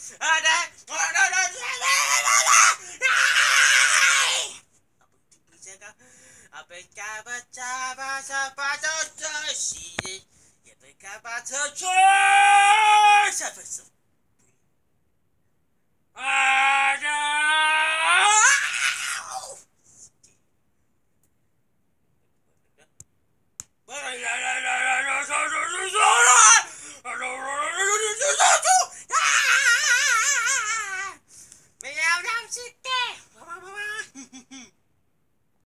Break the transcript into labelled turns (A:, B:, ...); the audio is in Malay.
A: 被嘎巴扎巴扎巴到的西，也被嘎巴特追。